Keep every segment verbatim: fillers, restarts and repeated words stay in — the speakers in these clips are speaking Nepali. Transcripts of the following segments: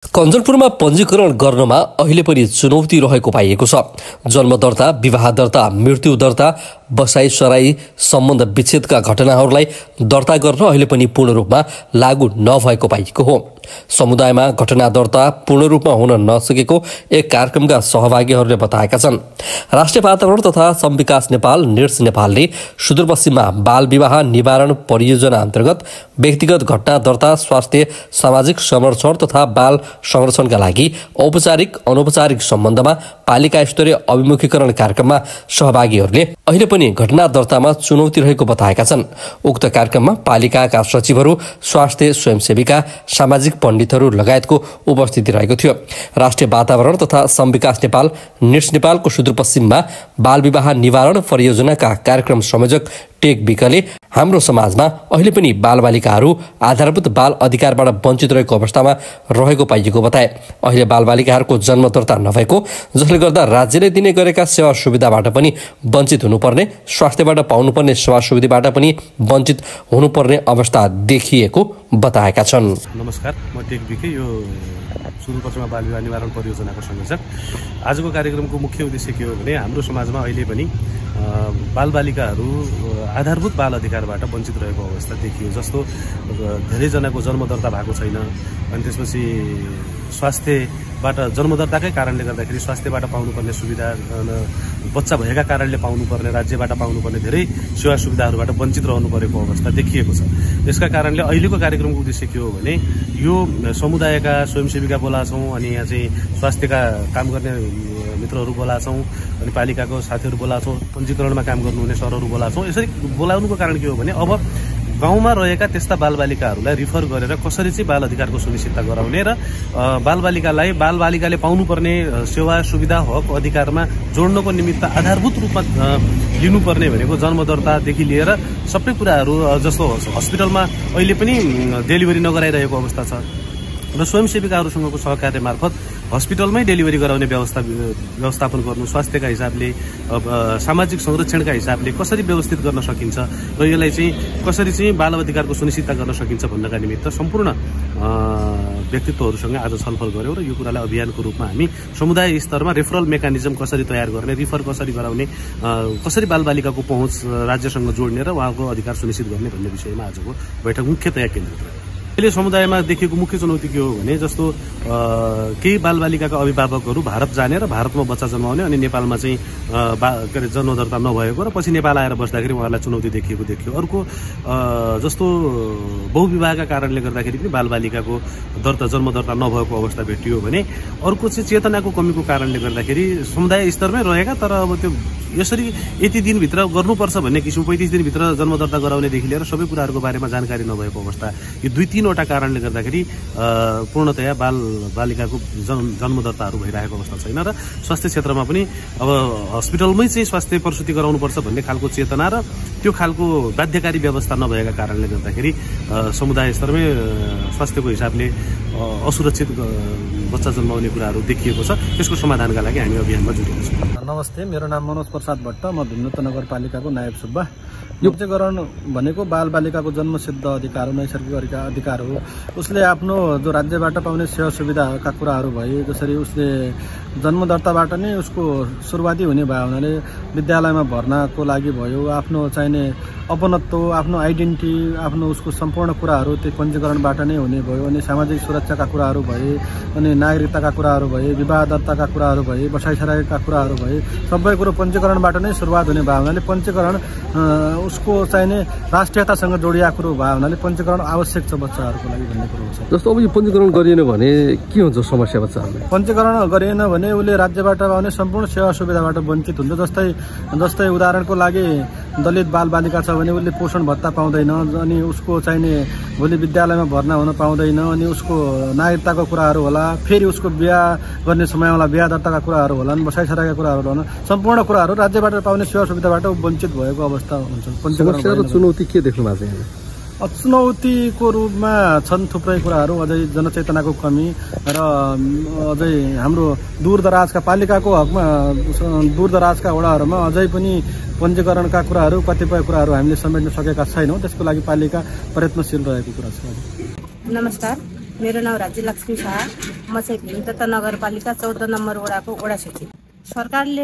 कञ्चनपुरमा पञ्जीकरण गर्नमा अहिले पनि चुनौती रहेको पाइएको छ। जन्म दर्ता, विवाह दर्ता, मृत्यु दर्ता, बसाई सराई सम्बन्ध विच्छेदका घटनाहरूलाई दर्ता गर्न अहिले पनि पूर्ण रूपमा लागू नभएको पाइएको हो। समुदायमा घटना दर्ता पूर्ण रूपमा हुन नसकेको एक कार्यक्रमका सहभागीहरूले बताएका छन्। राष्ट्रिय वातावरण तथा श्रम विकास नेपाल निर्स नेपालले सुदूरपश्चिममा बाल विवाह निवारण परियोजना अन्तर्गत व्यक्तिगत घटना दर्ता, स्वास्थ्य, सामाजिक संरक्षण तथा बाल संरक्षणका लागि औपचारिक अनौपचारिक सम्बन्धमा पालिका स्तरीय अभिमुखीकरण कार्यक्रममा सहभागीहरूले अहिले पनि घटना दर्तामा चुनौती रहेको बताएका छन्। उक्त कार्यक्रममा पालिकाका सचिवहरू, स्वास्थ्य स्वयंसेविका, सामाजिक पण्डितहरू लगायतको उपस्थिति रहेको थियो। राष्ट्रिय वातावरण तथा श्रम विकास नेपाल निर्स नेपालको सुदूरपश्चिममा बाल विवाह निवारण परियोजनाका कार्यक्रम संयोजक टेक विकले हाम्रो समाजमा अहिले पनि बालबालिकाहरू आधारभूत बाल अधिकारबाट वञ्चित रहेको अवस्थामा रहेको पाइएको बताए। अहिले बालबालिकाहरूको जन्म दर्ता नभएको, जसले गर्दा राज्यले दिने गरेका सेवा सुविधाबाट पनि वञ्चित हुनुपर्ने, स्वास्थ्यबाट पाउनुपर्ने सेवा सुविधाबाट पनि वञ्चित हुनुपर्ने अवस्था देखिएको बताएका छन्। नमस्कार, म टेक विके, यो सुदूरपश्चिममा बाल विवाह निवारण परियोजनाको संयोजक। आजको कार्यक्रमको मुख्य उद्देश्य के हो भने हाम्रो समाजमा अहिले पनि बालबालिकाहरू आधारभूत बाल अधिकारबाट वञ्चित रहेको अवस्था देखियो। जस्तो धेरैजनाको जन्म दर्ता भएको छैन, अनि त्यसपछि स्वास्थ्यबाट जन्म दर्ताकै कारणले गर्दाखेरि स्वास्थ्यबाट पाउनुपर्ने सुविधा, बच्चा भएका कारणले पाउनुपर्ने, राज्यबाट पाउनुपर्ने धेरै सेवा सुविधाहरूबाट वञ्चित रहनु परेको अवस्था देखिएको छ। यसका कारणले अहिलेको कार्यक्रमको उद्देश्य के हो भने यो समुदायका स्वयंसेविका बोलाछौँ, अनि यहाँ चाहिँ स्वास्थ्यका काम गर्ने मित्रहरू बोलाछौँ, अनि पालिकाको साथीहरू बोलाछौँ, पञ्जीकरणमा काम गर्नुहुने सरहरू बोलाछौँ। यसरी बोलाउनुको कारण के हो भने अब गाउँमा रहेका त्यस्ता बालबालिकाहरूलाई रिफर गरेर कसरी चाहिँ बाल अधिकारको सुनिश्चितता गराउने र बालबालिकालाई बालबालिकाले पाउनुपर्ने सेवा सुविधा हक अधिकारमा जोड्नको निमित्त आधारभूत रूपमा लिनुपर्ने भनेको जन्म दर्तादेखि लिएर सबै कुराहरू, जस्तो हस्पिटलमा अहिले पनि डेलिभरी नगराइरहेको अवस्था छ र स्वयंसेविकाहरूसँगको सहकार्य मार्फत हस्पिटलमै डेलिभरी गराउने व्यवस्था व्यवस्थापन गर्नु, स्वास्थ्यका हिसाबले, सामाजिक संरक्षणका हिसाबले कसरी व्यवस्थित गर्न सकिन्छ र यसलाई चाहिँ कसरी चाहिँ बाल अधिकारको सुनिश्चितता गर्न सकिन्छ भन्नका निमित्त सम्पूर्ण व्यक्तित्वहरूसँग आज छलफल गऱ्यौँ र यो कुरालाई अभियानको रूपमा हामी समुदाय स्तरमा रेफरल मेकानिजम कसरी तयार गर्ने, रिफर कसरी गराउने, कसरी बालबालिकाको पहुँच राज्यसँग जोड्ने र उहाँको अधिकार सुनिश्चित गर्ने भन्ने विषयमा आजको बैठक मुख्यतया केन्द्रित रह्यो। अहिले समुदायमा देखिएको मुख्य चुनौती के हो भने जस्तो केही बालबालिकाका अभिभावकहरू भारत जाने र भारतमा बच्चा जन्माउने, अनि नेपालमा चाहिँ बा के अरे जन्म दर्ता नभएको र पछि नेपाल आएर बस्दाखेरि उहाँलाई चुनौती देखिएको देखियो। अर्को जस्तो बहुविवाहका कारणले गर्दाखेरि पनि बालबालिकाको दर्ता जन्म दर्ता नभएको अवस्था भेटियो भने, अर्को चाहिँ चेतनाको कमीको कारणले गर्दाखेरि समुदाय स्तरमै रहेका तर अब त्यो यसरी यति दिनभित्र गर्नुपर्छ भन्ने किसिम पैँतिस दिनभित्र जन्म दर्ता गराउनेदेखि लिएर सबै कुराहरूको बारेमा जानकारी नभएको अवस्था, यो दुई तीनवटा कारणले गर्दाखेरि पूर्णतया बाल बालिकाको जन्म दर्ताहरू भइरहेको अवस्था छैन र स्वास्थ्य क्षेत्रमा पनि अब हस्पिटलमै चाहिँ स्वास्थ्य प्रसुति गराउनुपर्छ भन्ने खालको चेतना र त्यो खालको बाध्यकारी व्यवस्था नभएका कारणले गर्दाखेरि समुदाय स्तरमै स्वास्थ्यको हिसाबले असुरक्षित बच्चा जन्माउने कुराहरू देखिएको छ। त्यसको समाधानका लागि हामी अभियानमा जुटेका छौँ। नमस्ते, मेरो नाम मनोज प्रसाद भट्ट, म भिन्नत नगरपालिकाको नायब सुब्बा। पञ्जीकरण भनेको बालबालिकाको जन्मसिद्ध अधिकार हो, नैसर्गिक अधिकार हो। उसले आफ्नो जो राज्यबाट पाउने सेवा सुविधाका कुराहरू भए, जसरी उसले जन्म दर्ताबाट नै उसको सुरुवाती हुने भयो हुनाले विद्यालयमा भर्नाको लागि भयो, आफ्नो चाहिने अपनत्व, आफ्नो आइडेन्टिटी, आफ्नो उसको सम्पूर्ण कुराहरू त्यो पञ्जीकरणबाट नै हुने भयो। अनि सामाजिक सुरक्षाका कुराहरू भए, अनि नागरिकताका कुराहरू भए, विवाह दर्ताका कुराहरू भए, बसाइसराईका कुराहरू भए, सबै कुरो पञ्जीकरणबाट नै सुरुवात हुने भयो हुनाले पञ्जीकरण उसको चाहिने राष्ट्रियतासँग जोडिएको कुरो भयो हुनाले पञ्जीकरण आवश्यक छ बच्चाहरूको लागि भन्ने कुरो छ। जस्तो अब यो पञ्जीकरण गरिएन भने के हुन्छ समस्या बच्चाहरूलाई? पञ्जीकरण गरिएन भने उसले राज्यबाट पाउने सम्पूर्ण सेवा सुविधाबाट वञ्चित हुन्छ। जस्तै जस्तै उदाहरणको लागि दलित बालबालिका छ भने उसले पोषण भत्ता पाउँदैन, अनि उसको चाहिने भोलि विद्यालयमा भर्ना हुन पाउँदैन, अनि उसको नागरिकताको कुराहरू होला, फेरि उसको बिहा गर्ने समयमा बिहा दर्ताका कुराहरू होला, बसाइसराईका कुराहरू होला, सम्पूर्ण कुराहरू राज्यबाट पाउने सेवा सुविधाबाट वञ्चित भएको अवस्था हुन्छ। समस्या र चुनौती के देख्नु भएको छ? चुनौतीको रूपमा छन् थुप्रै कुराहरू, अझै जनचेतनाको कमी र अझै हाम्रो दूरदराजका पालिकाको हकमा दूरदराजका वडाहरूमा अझै पनि पञ्जीकरणका कुराहरू कतिपय कुराहरू हामीले समेट्न सकेका छैनौँ। त्यसको लागि पालिका प्रयत्नशील रहेको कुरा छ। नमस्कार, मेरो नाम राज्यलक्ष्मी शाह। म चाहिँ भीमतत्व नगरपालिका चौध नम्बर वडाको वडा सचिव। सरकारले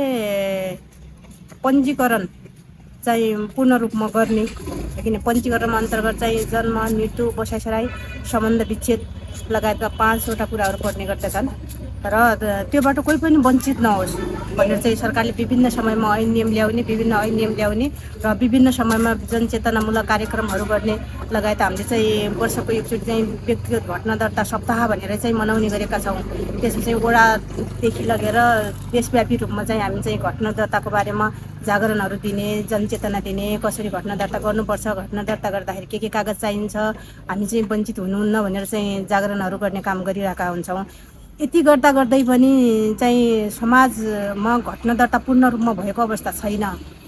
पञ्जीकरण चाहिँ पूर्ण रूपमा गर्ने, किन पञ्जीकरण अन्तर्गत चाहिँ जन्म, मृत्यु, बसाइसराई, सम्बन्ध विच्छेद लगायतका पाँचवटा कुराहरू पर्ने गर्दछन् र त्योबाट कोही पनि वञ्चित नहोस् भनेर चाहिँ सरकारले विभिन्न समयमा ऐन नियम ल्याउने विभिन्न ऐन नियम ल्याउने र विभिन्न समयमा जनचेतनामूलक कार्यक्रमहरू गर्ने लगायत हामीले चाहिँ वर्षको एकचोटि चाहिँ व्यक्तिगत घटना दर्ता सप्ताह भनेर चाहिँ मनाउने गरेका छौँ। त्यसमा चाहिँ वडादेखि लगेर देशव्यापी रूपमा चाहिँ हामी चाहिँ घटना दर्ताको बारेमा जागरणहरू दिने, जनचेतना दिने, कसरी घटना दर्ता गर्नुपर्छ, घटना दर्ता गर्दाखेरि के के कागज चाहिन्छ, हामी चाहिँ वञ्चित हुनुहुन्न भनेर चाहिँ जागरणहरू गर्ने काम गरिरहेका हुन्छौँ। यति गर्दा गर्दै पनि चाहिँ समाजमा घटना दर्ता पूर्ण रूपमा भएको अवस्था छैन।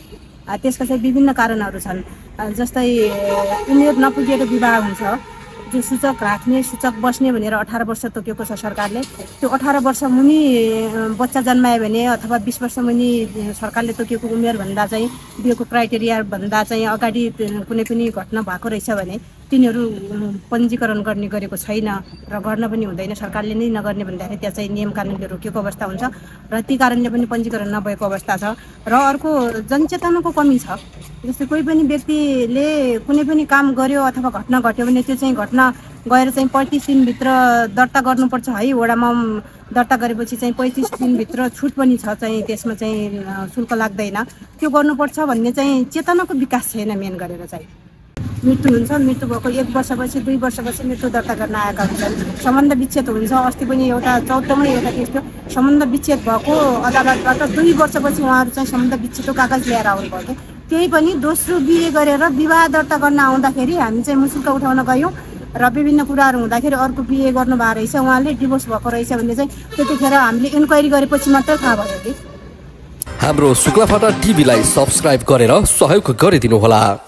त्यसका चाहिँ विभिन्न कारणहरू छन्, जस्तै उमेर नपुगेको विवाह हुन्छ, जो सूचक राख्ने सूचक बस्ने भनेर अठार वर्ष तोकेको छ सरकारले। त्यो अठार वर्ष मुनि बच्चा जन्मायो भने अथवा बिस वर्ष मुनि सरकारले तोकेको उमेरभन्दा चाहिँ दिएको क्राइटेरियाभन्दा चाहिँ अगाडि कुनै पनि घटना भएको रहेछ भने तिनीहरू पञ्जीकरण गर्ने गरेको छैन र गर्न पनि हुँदैन। सरकारले नै नगर्ने भन्दाखेरि त्यहाँ चाहिँ नियम कानुनले रोकेको अवस्था हुन्छ र ती कारणले पनि पञ्जीकरण नभएको अवस्था छ। र अर्को जनचेतनाको कमी छ। जस्तै कोही पनि व्यक्तिले कुनै पनि काम गर्यो अथवा घटना घट्यो भने त्यो चाहिँ घटना गएर चाहिँ पैँतिस दिनभित्र दर्ता गर्नुपर्छ है। वडामा दर्ता गरेपछि चाहिँ पैँतिस दिनभित्र छुट पनि छ, चाहिँ त्यसमा चाहिँ शुल्क लाग्दैन, त्यो गर्नुपर्छ भन्ने चाहिँ चेतनाको विकास छैन। मेन गरेर चाहिँ मृत्यु हुन्छ, मृत्यु भएको एक वर्षपछि दुई वर्षपछि मृत्यु दर्ता गर्न आएका हुन्छन्। सम्बन्ध विच्छेद हुन्छ, अस्ति पनि एउटा चौधमै एउटा केस थियो, सम्बन्ध विच्छेद भएको अदालतबाट दुई वर्षपछि उहाँहरू चाहिँ सम्बन्ध विच्छेदको कागज ल्याएर आउनुभयो। त्यही पनि दोस्रो बिहे गरेर विवाह दर्ता गर्न आउँदाखेरि हामी चाहिँ मुसुल्क उठाउन गयौँ र विभिन्न कुराहरू हुँदाखेरि अर्को बिहे गर्नुभएको रहेछ, उहाँले डिभोर्स भएको रहेछ भन्ने चाहिँ त्यतिखेर हामीले इन्क्वायरी गरेपछि मात्रै थाहा भयो कि। हाम्रो शुक्लाफाटा टिभीलाई सब्स्क्राइब गरेर सहयोग गरिदिनुहोला।